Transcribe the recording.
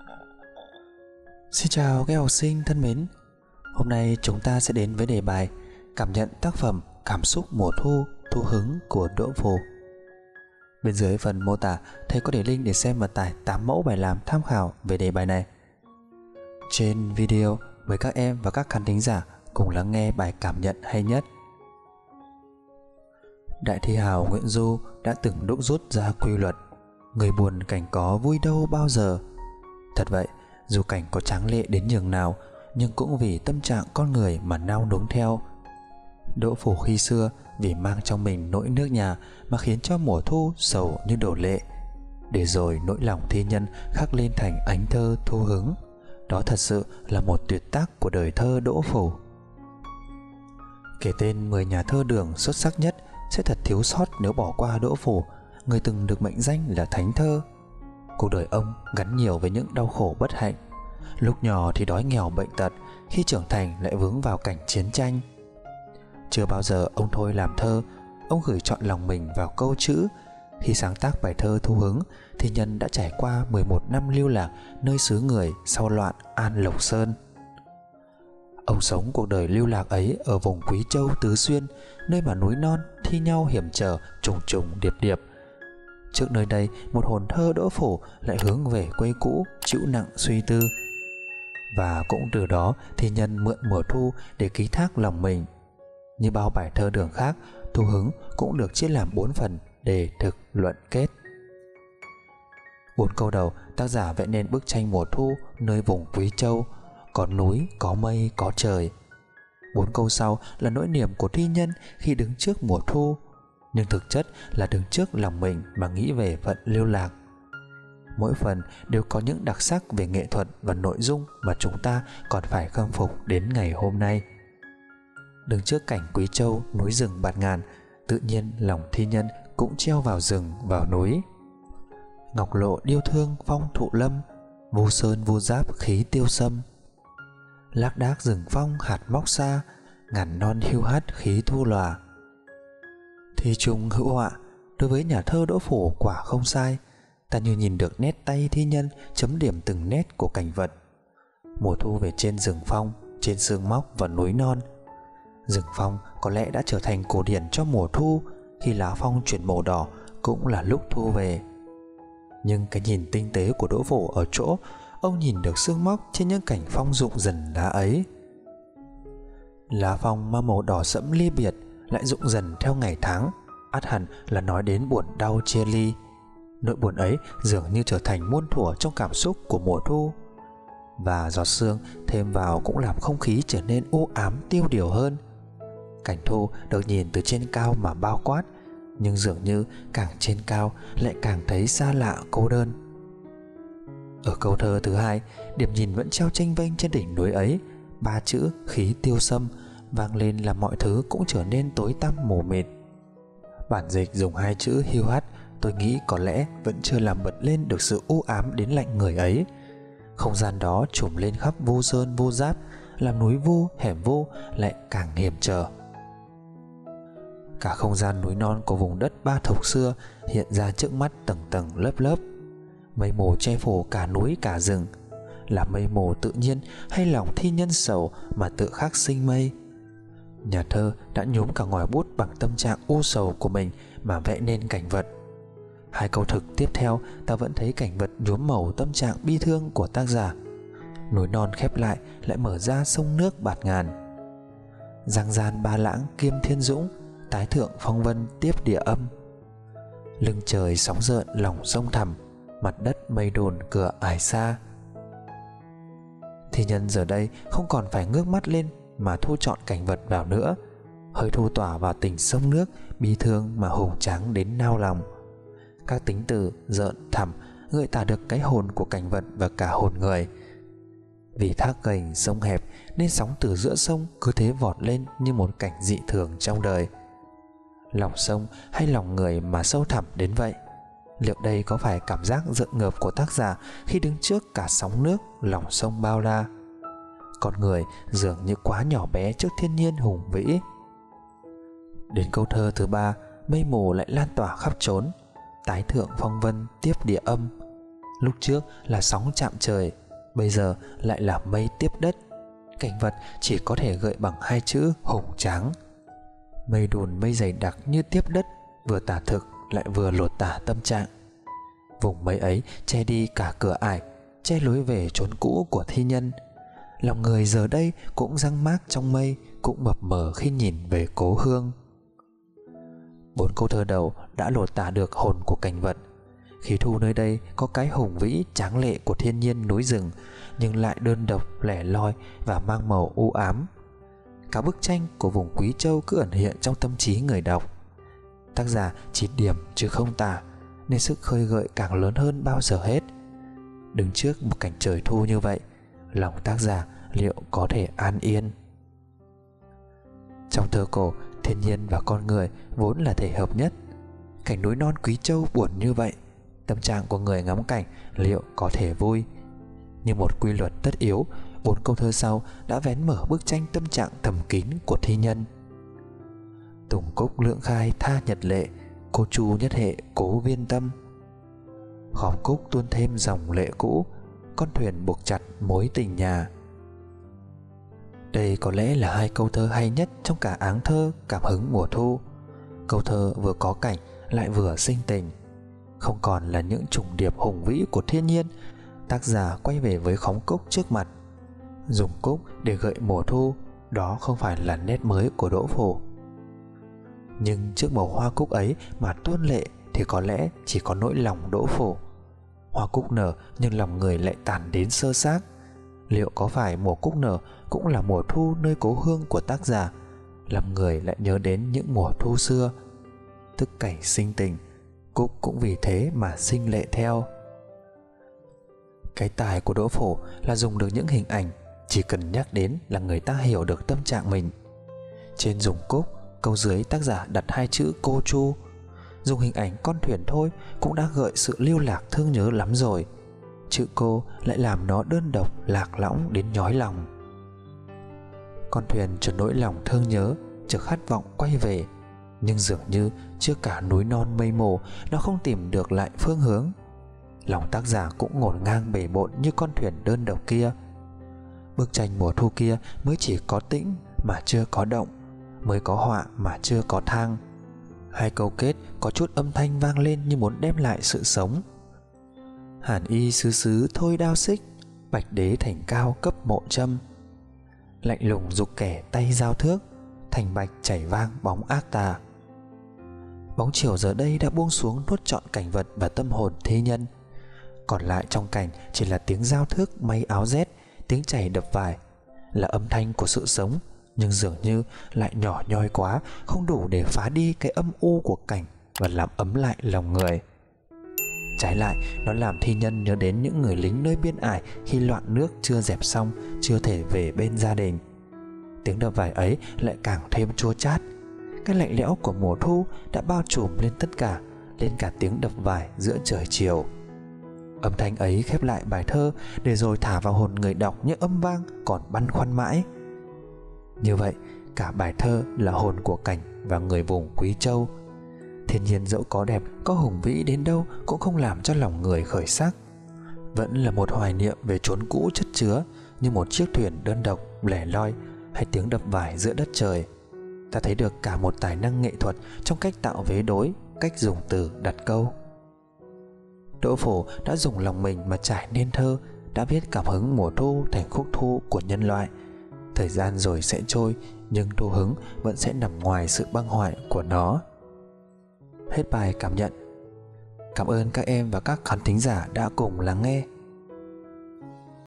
Xin chào các học sinh thân mến. Hôm nay chúng ta sẽ đến với đề bài cảm nhận tác phẩm Cảm xúc mùa thu, thu hứng của Đỗ Phủ. Bên dưới phần mô tả thầy có để link để xem và tải 8 mẫu bài làm tham khảo về đề bài này. Trên video mời các em và các khán thính giả cùng lắng nghe bài cảm nhận hay nhất. Đại thi hào Nguyễn Du đã từng đúc rút ra quy luật: người buồn cảnh có vui đâu bao giờ. Thật vậy, dù cảnh có tráng lệ đến nhường nào, nhưng cũng vì tâm trạng con người mà nao núng theo. Đỗ Phủ khi xưa vì mang trong mình nỗi nước nhà mà khiến cho mùa thu sầu như đổ lệ, để rồi nỗi lòng thi nhân khắc lên thành ánh thơ thu hứng. Đó thật sự là một tuyệt tác của đời thơ Đỗ Phủ. Kể tên 10 nhà thơ đường xuất sắc nhất sẽ thật thiếu sót nếu bỏ qua Đỗ Phủ, người từng được mệnh danh là thánh thơ. Cuộc đời ông gắn nhiều với những đau khổ bất hạnh. Lúc nhỏ thì đói nghèo bệnh tật, khi trưởng thành lại vướng vào cảnh chiến tranh. Chưa bao giờ ông thôi làm thơ, ông gửi trọn lòng mình vào câu chữ. Khi sáng tác bài thơ Thu Hứng, thi nhân đã trải qua 11 năm lưu lạc nơi xứ người sau loạn An Lộc Sơn. Ông sống cuộc đời lưu lạc ấy ở vùng Quý Châu Tứ Xuyên, nơi mà núi non thi nhau hiểm trở trùng trùng điệp điệp. Trước nơi đây, một hồn thơ Đỗ Phủ lại hướng về quê cũ, chịu nặng suy tư. Và cũng từ đó thi nhân mượn mùa thu để ký thác lòng mình. Như bao bài thơ đường khác, Thu Hứng cũng được chia làm 4 phần: đề, thực, luận, kết. 4 câu đầu, tác giả vẽ nên bức tranh mùa thu nơi vùng Quý Châu, có núi, có mây, có trời. 4 câu sau là nỗi niềm của thi nhân khi đứng trước mùa thu, nhưng thực chất là đứng trước lòng mình mà nghĩ về phận lưu lạc. Mỗi phần đều có những đặc sắc về nghệ thuật và nội dung mà chúng ta còn phải khâm phục đến ngày hôm nay. Đứng trước cảnh Quý Châu, núi rừng bạt ngàn, tự nhiên lòng thi nhân cũng treo vào rừng, vào núi. Ngọc lộ điêu thương phong thụ lâm, vu sơn vu giáp khí tiêu sâm. Lác đác rừng phong hạt móc xa, ngàn non hiu hắt khí thu lòa. Thi trùng hữu họa, đối với nhà thơ Đỗ Phủ quả không sai. Ta như nhìn được nét tay thi nhân chấm điểm từng nét của cảnh vật. Mùa thu về trên rừng phong, trên sương móc và núi non. Rừng phong có lẽ đã trở thành cổ điển cho mùa thu. Khi lá phong chuyển màu đỏ cũng là lúc thu về. Nhưng cái nhìn tinh tế của Đỗ Phủ ở chỗ ông nhìn được sương móc trên những cảnh phong rụng dần lá ấy. Lá phong mang màu đỏ sẫm ly biệt lại rụng dần theo ngày tháng, ắt hẳn là nói đến buồn đau chia ly. Nỗi buồn ấy dường như trở thành muôn thuở trong cảm xúc của mùa thu. Và giọt sương thêm vào cũng làm không khí trở nên u ám tiêu điều hơn. Cảnh thu được nhìn từ trên cao mà bao quát, nhưng dường như càng trên cao lại càng thấy xa lạ cô đơn. Ở câu thơ thứ hai, điểm nhìn vẫn treo chênh vênh trên đỉnh núi ấy. 3 chữ khí tiêu sâm vang lên làm mọi thứ cũng trở nên tối tăm mù mịt. Bản dịch dùng 2 chữ hiu hắt, tôi nghĩ có lẽ vẫn chưa làm bật lên được sự u ám đến lạnh người ấy. Không gian đó trùm lên khắp vu sơn vu giáp, làm núi vu hẻm vu lại càng hiểm trở. Cả không gian núi non của vùng đất Ba Thộc xưa hiện ra trước mắt tầng tầng lớp lớp. Mây mù che phủ cả núi cả rừng. Là mây mù tự nhiên hay lòng thi nhân sầu mà tự khắc sinh mây? Nhà thơ đã nhúng cả ngòi bút bằng tâm trạng u sầu của mình mà vẽ nên cảnh vật. 2 câu thực tiếp theo, ta vẫn thấy cảnh vật nhuốm màu tâm trạng bi thương của tác giả. Núi non khép lại mở ra sông nước bạt ngàn. Giang gian ba lãng kiêm thiên dũng, tái thượng phong vân tiếp địa âm. Lưng trời sóng rợn lòng sông thẳm, mặt đất mây đồn cửa ải xa. Thi nhân giờ đây không còn phải ngước mắt lên mà thu trọn cảnh vật vào nữa. Hơi thu tỏa vào tình sông nước bi thương mà hùng tráng đến nao lòng. Các tính từ rợn thẳm gợi tả được cái hồn của cảnh vật và cả hồn người. Vì thác gành sông hẹp nên sóng từ giữa sông cứ thế vọt lên như một cảnh dị thường trong đời. Lòng sông hay lòng người mà sâu thẳm đến vậy? Liệu đây có phải cảm giác rợn ngợp của tác giả khi đứng trước cả sóng nước, lòng sông bao la? Con người dường như quá nhỏ bé trước thiên nhiên hùng vĩ. Đến câu thơ thứ 3, mây mù lại lan tỏa khắp trốn, tái thượng phong vân tiếp địa âm. Lúc trước là sóng chạm trời, bây giờ lại là mây tiếp đất. Cảnh vật chỉ có thể gợi bằng hai chữ hùng tráng. Mây đùn mây dày đặc như tiếp đất, vừa tả thực lại vừa lột tả tâm trạng. Vùng mây ấy che đi cả cửa ải, che lối về chốn cũ của thi nhân. Lòng người giờ đây cũng răng mác trong mây, cũng mập mờ khi nhìn về cố hương. 4 câu thơ đầu đã lột tả được hồn của cảnh vật. Khí thu nơi đây có cái hùng vĩ tráng lệ của thiên nhiên núi rừng, nhưng lại đơn độc lẻ loi và mang màu u ám. Cả bức tranh của vùng Quý Châu cứ ẩn hiện trong tâm trí người đọc. Tác giả chỉ điểm chứ không tả, nên sức khơi gợi càng lớn hơn bao giờ hết. Đứng trước một cảnh trời thu như vậy, lòng tác giả liệu có thể an yên? Trong thơ cổ, thiên nhiên và con người vốn là thể hợp nhất. Cảnh núi non Quý Châu buồn như vậy, tâm trạng của người ngắm cảnh liệu có thể vui? Như một quy luật tất yếu, 4 câu thơ sau đã vén mở bức tranh tâm trạng thầm kín của thi nhân. Tùng cúc lượng khai tha nhật lệ, cô chu nhất hệ cố viên tâm. Khóm cúc tuôn thêm dòng lệ cũ, con thuyền buộc chặt mối tình nhà. Đây có lẽ là 2 câu thơ hay nhất trong cả áng thơ Cảm hứng mùa thu. Câu thơ vừa có cảnh lại vừa sinh tình. Không còn là những trùng điệp hùng vĩ của thiên nhiên, tác giả quay về với khóm cúc trước mặt. Dùng cúc để gợi mùa thu, đó không phải là nét mới của Đỗ Phổ. Nhưng trước màu hoa cúc ấy mà tuôn lệ thì có lẽ chỉ có nỗi lòng Đỗ Phổ. Hoa cúc nở nhưng lòng người lại tàn đến sơ xác. Liệu có phải mùa cúc nở cũng là mùa thu nơi cố hương của tác giả, làm người lại nhớ đến những mùa thu xưa? Tức cảnh sinh tình, cúc cũng vì thế mà sinh lệ theo. Cái tài của Đỗ Phổ là dùng được những hình ảnh, chỉ cần nhắc đến là người ta hiểu được tâm trạng mình. Trên dùng cúc, câu dưới tác giả đặt 2 chữ cô chu. Dùng hình ảnh con thuyền thôi cũng đã gợi sự lưu lạc thương nhớ lắm rồi. Chữ cô lại làm nó đơn độc lạc lõng đến nhói lòng. Con thuyền chợt nỗi lòng thương nhớ, chợt khát vọng quay về, nhưng dường như trước cả núi non mây mù, nó không tìm được lại phương hướng. Lòng tác giả cũng ngổn ngang bề bộn như con thuyền đơn độc kia. Bức tranh mùa thu kia mới chỉ có tĩnh mà chưa có động, mới có họa mà chưa có thang. 2 câu kết có chút âm thanh vang lên như muốn đem lại sự sống. Hàn y xứ xứ thôi đao xích, bạch đế thành cao cấp mộ châm. Lạnh lùng giục kẻ tay giao thước, thành bạch chảy vang bóng ác tà. Bóng chiều giờ đây đã buông xuống nuốt trọn cảnh vật và tâm hồn thế nhân. Còn lại trong cảnh chỉ là tiếng giao thước may áo rét, tiếng chảy đập vải, là âm thanh của sự sống, nhưng dường như lại nhỏ nhoi quá, không đủ để phá đi cái âm u của cảnh và làm ấm lại lòng người. Trái lại, nó làm thi nhân nhớ đến những người lính nơi biên ải khi loạn nước chưa dẹp xong, chưa thể về bên gia đình. Tiếng đập vải ấy lại càng thêm chua chát. Cái lạnh lẽo của mùa thu đã bao trùm lên tất cả, lên cả tiếng đập vải giữa trời chiều. Âm thanh ấy khép lại bài thơ, để rồi thả vào hồn người đọc những âm vang còn băn khoăn mãi. Như vậy, cả bài thơ là hồn của cảnh và người vùng Quý Châu. Thiên nhiên dẫu có đẹp, có hùng vĩ đến đâu cũng không làm cho lòng người khởi sắc. Vẫn là một hoài niệm về chốn cũ chất chứa, như một chiếc thuyền đơn độc lẻ loi, hay tiếng đập vải giữa đất trời. Ta thấy được cả một tài năng nghệ thuật trong cách tạo vế đối, cách dùng từ đặt câu. Đỗ Phổ đã dùng lòng mình mà trải nên thơ, đã viết cảm hứng mùa thu thành khúc thu của nhân loại. Thời gian rồi sẽ trôi, nhưng thu hứng vẫn sẽ nằm ngoài sự băng hoại của nó. Hết bài cảm nhận. Cảm ơn các em và các khán thính giả đã cùng lắng nghe.